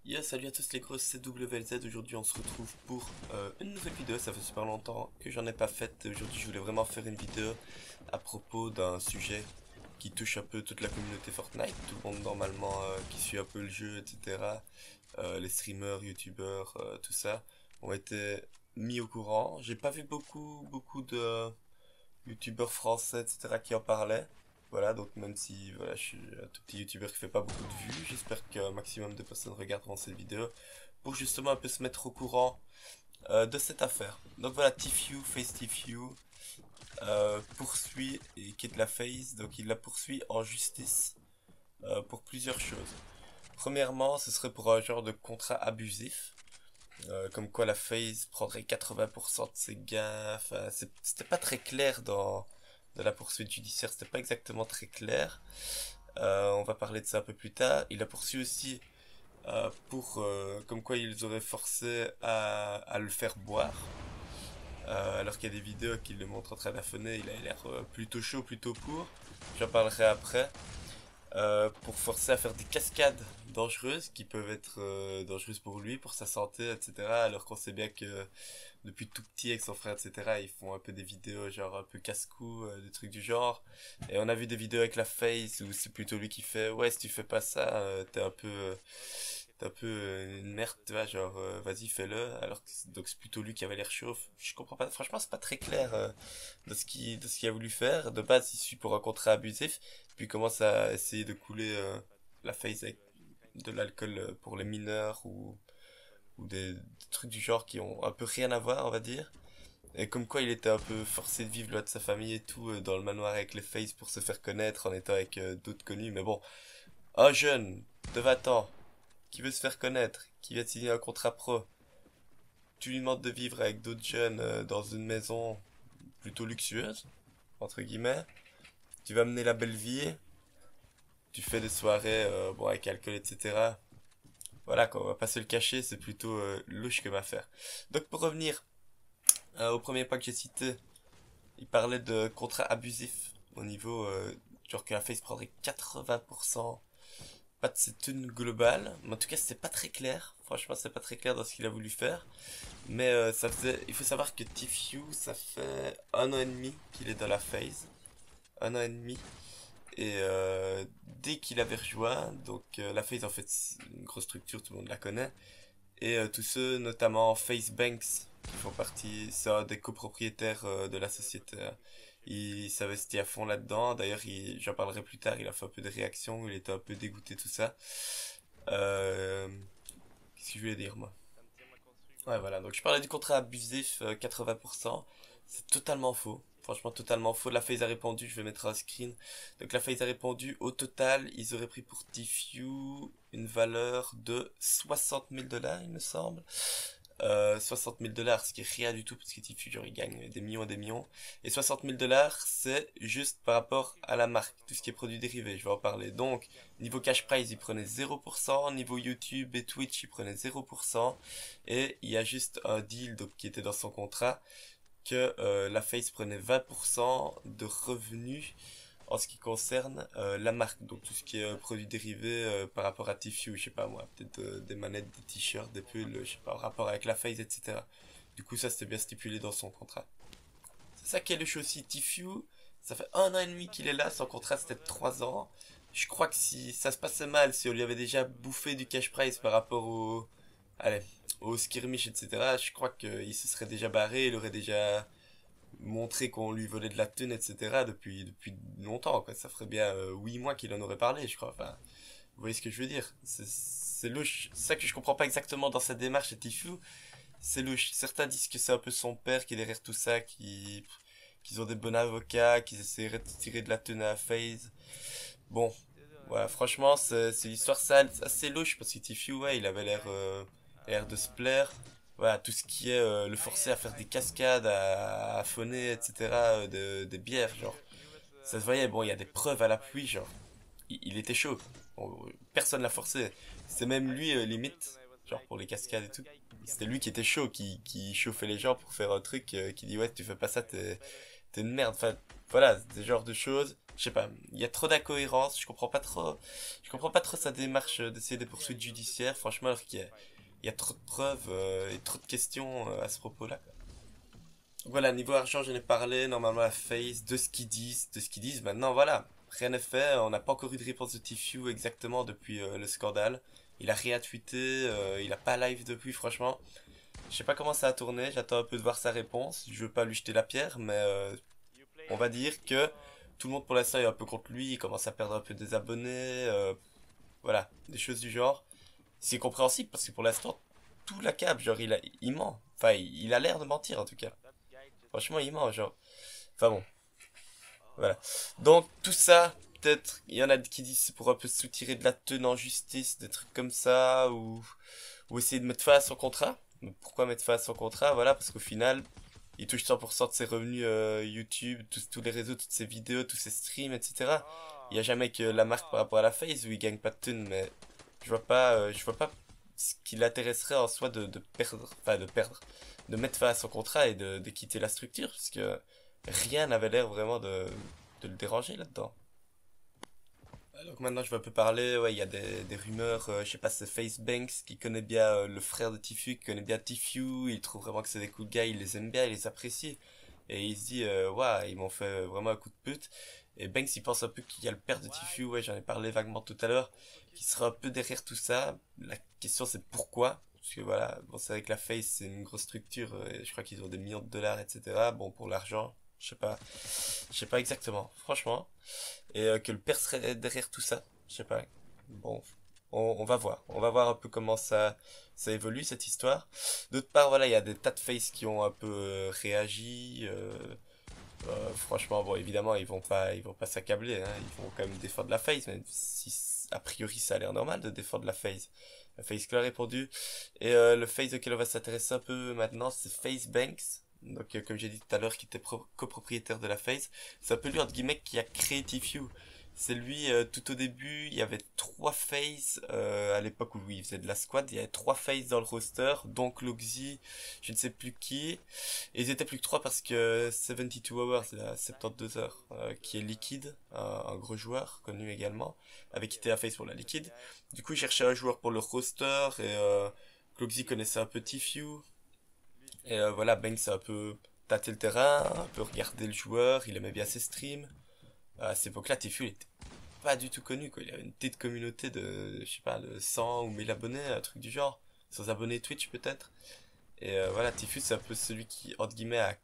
Yo, salut à tous les gros, c'est WLZ. Aujourd'hui on se retrouve pour une nouvelle vidéo. Ça fait super longtemps que j'en ai pas faite. Aujourd'hui je voulais vraiment faire une vidéo à propos d'un sujet qui touche un peu toute la communauté Fortnite. Tout le monde normalement qui suit un peu le jeu, etc. Les streamers, youtubeurs, tout ça ont été mis au courant. J'ai pas vu beaucoup de youtubeurs français, etc. qui en parlaient. Voilà, donc même si voilà, je suis un tout petit youtubeur qui fait pas beaucoup de vues, j'espère qu'un maximum de personnes regarderont cette vidéo pour justement un peu se mettre au courant de cette affaire. Donc voilà, Tfue, Face Tfue, poursuit et quitte la FaZe, donc il la poursuit en justice pour plusieurs choses. Premièrement, ce serait pour un genre de contrat abusif, comme quoi la FaZe prendrait 80% de ses gains. Enfin, c'était pas très clair dans la poursuite judiciaire, c'était pas exactement très clair. On va parler de ça un peu plus tard. Il a poursuivi aussi pour comme quoi ils auraient forcé à le faire boire. Alors qu'il y a des vidéos qui le montrent en train d'affoner, il a l'air plutôt chaud, plutôt pour. J'en parlerai après. Pour forcer à faire des cascades dangereuses qui peuvent être dangereuses pour lui, pour sa santé, etc. Alors qu'on sait bien que depuis tout petit avec son frère, etc. ils font un peu des vidéos genre un peu casse-cou, des trucs du genre. Et on a vu des vidéos avec la Face où c'est plutôt lui qui fait ouais si tu fais pas ça, t'es un peu une merde, tu vois, genre vas-y fais-le. Alors que donc c'est plutôt lui qui avait l'air chaud. Je comprends pas, franchement c'est pas très clair de ce qu'il a voulu faire. De base il suit pour un contrat abusif, puis il commence à essayer de couler la Face avec de l'alcool pour les mineurs ou des trucs du genre qui ont un peu rien à voir, on va dire. Et comme quoi il était un peu forcé de vivre loin de sa famille et tout, dans le manoir avec les Faces pour se faire connaître en étant avec d'autres connus. Mais bon, un jeune de 20 ans qui veut se faire connaître, qui vient de signer un contrat pro, tu lui demandes de vivre avec d'autres jeunes dans une maison plutôt luxueuse, entre guillemets. Tu vas mener la belle vie, tu fais des soirées bon, avec alcool, etc. Voilà, quoi, on va pas se le cacher, c'est plutôt louche comme affaire. Donc pour revenir au premier point que j'ai cité, il parlait de contrat abusif au niveau genre que la FaZe prendrait 80%, pas de ses thunes globales, mais en tout cas c'est pas très clair. Franchement c'est pas très clair dans ce qu'il a voulu faire. Mais ça faisait, il faut savoir que Tfue ça fait un an et demi qu'il est dans la FaZe, un an et demi. Et dès qu'il avait rejoint, donc la FaZe en fait c'est une grosse structure, tout le monde la connaît. Et tous ceux, notamment FaZe Banks, qui font partie, c'est un des copropriétaires de la société. Il s'investit à fond là-dedans. D'ailleurs, j'en parlerai plus tard, il a fait un peu de réaction, il était un peu dégoûté, tout ça. Euh, Qu'est-ce que je voulais dire, moi? Ouais, voilà, donc je parlais du contrat abusif, 80%. C'est totalement faux. Franchement, totalement faux. La FaZe a répondu, je vais mettre un screen. Donc la FaZe a répondu, au total, ils auraient pris pour Tfue une valeur de 60 000 dollars, il me semble. 60 000 dollars, ce qui est rien du tout, parce que Tfue, genre, il gagne des millions et des millions. Et 60 000 dollars, c'est juste par rapport à la marque, tout ce qui est produit dérivé, je vais en parler. Donc, niveau cash prize, il prenait 0%, niveau YouTube et Twitch, il prenait 0%, et il y a juste un deal donc, qui était dans son contrat, que la FaZe prenait 20% de revenus en ce qui concerne la marque, donc tout ce qui est produits dérivés par rapport à Tfue, je sais pas moi, peut-être des manettes, des t-shirts, des pulls, je sais pas, en rapport avec la FaZe, etc. Du coup, ça c'était bien stipulé dans son contrat. C'est ça qui est le show aussi, Tfue, ça fait un an et demi qu'il est là, son contrat c'était de 3 ans. Je crois que si ça se passait mal, si on lui avait déjà bouffé du cash price par rapport allez, au skirmish, etc., je crois qu'il se serait déjà barré, il aurait déjà montré qu'on lui volait de la thune, etc. depuis longtemps, quoi. Ça ferait bien 8 mois qu'il en aurait parlé, je crois. Enfin, vous voyez ce que je veux dire? C'est louche. C'est ça que je comprends pas exactement dans sa démarche à Tfue. C'est louche. Certains disent que c'est un peu son père qui est derrière tout ça, qu'ils ont des bons avocats, qu'ils essaieraient de tirer de la thune à la FaZe. Bon, ouais, franchement, c'est l'histoire sale, assez louche parce que Tfue, ouais, il avait l'air de se plaire. Voilà, tout ce qui est le forcer à faire des cascades, à affonner, etc., des bières, genre. Ça se voyait, bon, il y a des preuves à l'appui, genre. Il était chaud. Bon, personne l'a forcé. C'est même lui, limite, genre pour les cascades et tout. C'était lui qui était chaud, qui chauffait les gens pour faire un truc, qui dit ouais, si tu fais pas ça, t'es une merde. Enfin, voilà, des genres de choses. Je sais pas, il y a trop d'incohérences, je comprends pas trop sa démarche d'essayer des poursuites judiciaires, franchement, alors qu'il y a trop de preuves et trop de questions à ce propos-là. Voilà, niveau argent, j'en ai parlé, normalement la face, de ce qu'ils disent, maintenant voilà, rien n'est fait, on n'a pas encore eu de réponse de Tfue exactement depuis le scandale. Il a rien tweeté, il a pas live depuis, franchement. Je sais pas comment ça a tourné, j'attends un peu de voir sa réponse, je veux pas lui jeter la pierre, mais on va dire que tout le monde pour l'instant est un peu contre lui, il commence à perdre un peu des abonnés, voilà, des choses du genre. C'est compréhensible parce que pour l'instant, tout l'accable, genre il ment. Enfin, il a l'air de mentir en tout cas. Franchement, il ment, genre. Enfin bon, voilà. Donc tout ça, peut-être, il y en a qui disent c'est pour un peu soutirer de la tenue en justice, des trucs comme ça, ou essayer de mettre fin à son contrat. Mais pourquoi mettre fin à son contrat? Voilà, parce qu'au final, il touche 100% de ses revenus YouTube, tous les réseaux, toutes ses vidéos, tous ses streams, etc. Il n'y a jamais que la marque par rapport à la face où il gagne pas de thunes, mais je vois pas ce qui l'intéresserait en soi de perdre, enfin de perdre, de mettre fin à son contrat et de quitter la structure, parce que rien n'avait l'air vraiment de le déranger là-dedans. Donc maintenant je vais un peu parler, ouais, il y a des rumeurs, je sais pas, c'est FaceBanks qui connaît bien le frère de Tfue, qui connaît bien Tfue, il trouve vraiment que c'est des coups de gars, il les aime bien, il les apprécie. Et il se dit, ouais, ils m'ont fait vraiment un coup de pute. Et Banks il pense un peu qu'il y a le père de Tfue, ouais, j'en ai parlé vaguement tout à l'heure, qui sera un peu derrière tout ça. La question c'est pourquoi? Parce que voilà, bon c'est vrai que la Face c'est une grosse structure, et je crois qu'ils ont des millions de dollars, etc. Bon pour l'argent, je sais pas exactement, franchement et que le père serait derrière tout ça. Je sais pas. Bon, on va voir. On va voir un peu comment ça évolue cette histoire. D'autre part, voilà, il y a des tas de faces qui ont un peu réagi. Franchement, bon, évidemment, ils vont pas s'accabler. Hein. Ils vont quand même défendre la face, même si a priori ça a l'air normal de défendre la face. La face qui a répondu. Et le face auquel on va s'intéresser un peu maintenant, c'est Face Banks. Donc, comme j'ai dit tout à l'heure, qui était copropriétaire de la face. C'est un peu lui, entre guillemets, qui a créé Tfue. C'est lui, tout au début, il y avait trois phases, à l'époque où lui il faisait de la squad, il y avait trois phases dans le roster, donc Loxy, je ne sais plus qui, et ils étaient plus que trois parce que 72 Hours, c'est la 72 heures, qui est Liquid, un gros joueur, connu également, avait quitté la phase pour la Liquid. Du coup, il cherchait un joueur pour le roster, et Loxy connaissait un peu Tfue, et voilà, Banks a un peu tâté le terrain, un peu regardé le joueur, il aimait bien ses streams. À cette époque-là, Tfue, il était pas du tout connu, quoi. Il avait une petite communauté de, je sais pas, de 100 ou 1000 abonnés, un truc du genre. Sans abonnés Twitch, peut-être. Et voilà, Tfue, c'est un peu celui qui, entre guillemets, a...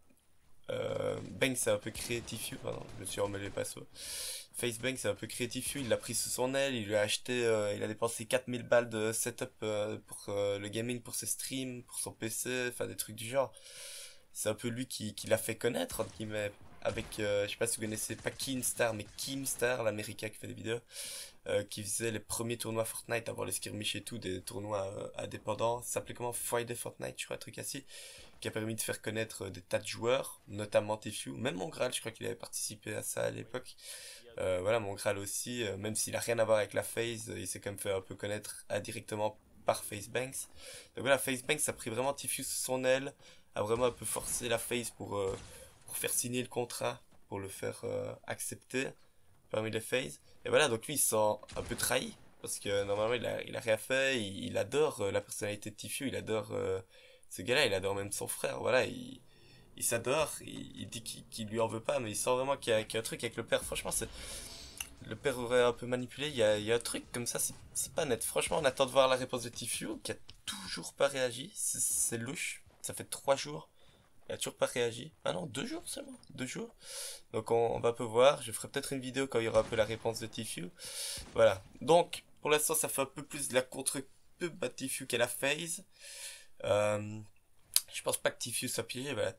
Banks a un peu créé Tfue, pardon, je me suis emmêlé les pinceaux. FaceBanks a un peu créé Tfue, il l'a pris sous son aile, il lui a acheté, il a dépensé 4000 balles de setup pour le gaming, pour ses streams, pour son PC, enfin des trucs du genre. C'est un peu lui qui l'a fait connaître, entre guillemets, avec, je sais pas si vous connaissez, pas Keemstar, mais Keemstar, l'américain qui fait des vidéos, qui faisait les premiers tournois Fortnite avant les skirmish et tout, des tournois indépendants, ça s'appelait comment? Friday Fortnite, je crois, un truc ainsi, qui a permis de faire connaître des tas de joueurs, notamment Tfue, même Mongral, je crois qu'il avait participé à ça à l'époque. Voilà, Mongral aussi, même s'il a rien à voir avec la FaZe, il s'est quand même fait un peu connaître indirectement par FaceBanks. Donc voilà, FaceBanks a pris vraiment Tfue sous son aile, a vraiment un peu forcé la FaZe pour faire signer le contrat, pour le faire accepter parmi les FaZe. Et voilà, donc lui il se sent un peu trahi, parce que normalement il a rien fait, il adore la personnalité de Tfue, il adore ce gars-là, il adore même son frère, voilà, il s'adore, il dit qu'il lui en veut pas, mais il sent vraiment qu'il y a un truc avec le père. Franchement, le père aurait un peu manipulé. Il y a un truc comme ça, c'est pas net. Franchement, on attend de voir la réponse de Tfue, qui a toujours pas réagi. C'est louche. Ça fait 3 jours. Il a toujours pas réagi. Ah non, 2 jours seulement. 2 jours. Donc on va un peu voir. Je ferai peut-être une vidéo quand il y aura un peu la réponse de Tfue. Voilà. Donc, pour l'instant, ça fait un peu plus de la contre-pub à Tfue qu'à la phase. Euh, je pense pas que Tfue soit piégé. Voilà,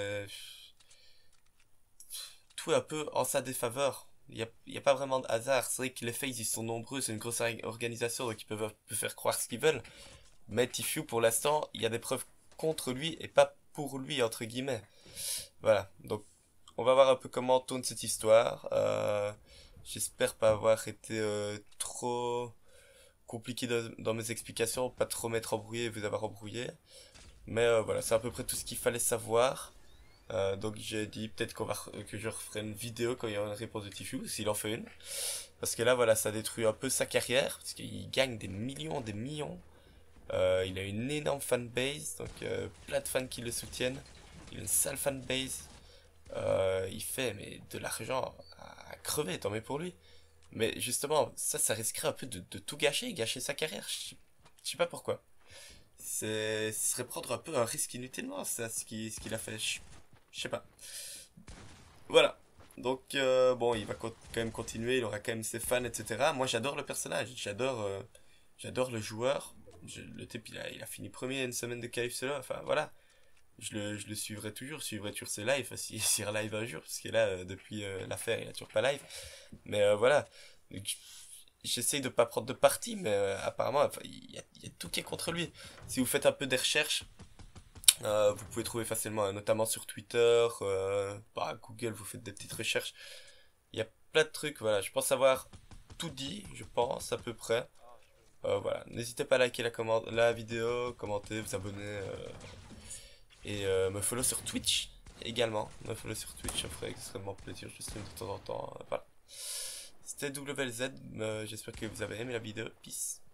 tout est un peu en sa défaveur. Il y a pas vraiment de hasard. C'est vrai que les FaZe ils sont nombreux, c'est une grosse organisation donc ils peuvent un peu faire croire ce qu'ils veulent. Mais Tfue pour l'instant, il y a des preuves contre lui et pas pour lui entre guillemets. Voilà. Donc on va voir un peu comment tourne cette histoire. J'espère pas avoir été trop compliqué dans mes explications, pas trop m'être embrouillé et vous avoir embrouillé. Mais voilà, c'est à peu près tout ce qu'il fallait savoir. Donc j'ai dit peut-être que je referai une vidéo quand il y aura une réponse de Tfue, s'il en fait une. Parce que là, voilà, ça détruit un peu sa carrière, parce qu'il gagne des millions, des millions. Il a une énorme fanbase, donc plein de fans qui le soutiennent. Il a une sale fanbase. Il fait mais de l'argent à crever, tant mieux pour lui. Mais justement, ça risquerait un peu de tout gâcher, gâcher sa carrière. Je sais pas pourquoi. Ce serait prendre un peu un risque inutilement, ça, ce qu'il a fait. Je sais pas. Voilà. Donc, bon, il va quand même continuer, il aura quand même ses fans, etc. Moi, j'adore le personnage, j'adore le joueur. Le type, il a fini premier à une semaine de qualif solo. Enfin, voilà. Je le suivrai toujours, je suivrai toujours ses lives, s'il live un jour, parce que là, depuis l'affaire, il a toujours pas live. Mais voilà. Donc, j'essaye de pas prendre de parti, mais apparemment, enfin, il y a tout qui est contre lui. Si vous faites un peu des recherches, vous pouvez trouver facilement, notamment sur Twitter, par Google, vous faites des petites recherches. Il y a plein de trucs, voilà. Je pense avoir tout dit, je pense, à peu près. Voilà. N'hésitez pas à liker la vidéo, commenter, vous abonner, et me follow sur Twitch également. Me follow sur Twitch, ça me ferait extrêmement plaisir. Je stream de temps en temps. Voilà. C'était WLZ, j'espère que vous avez aimé la vidéo. Peace.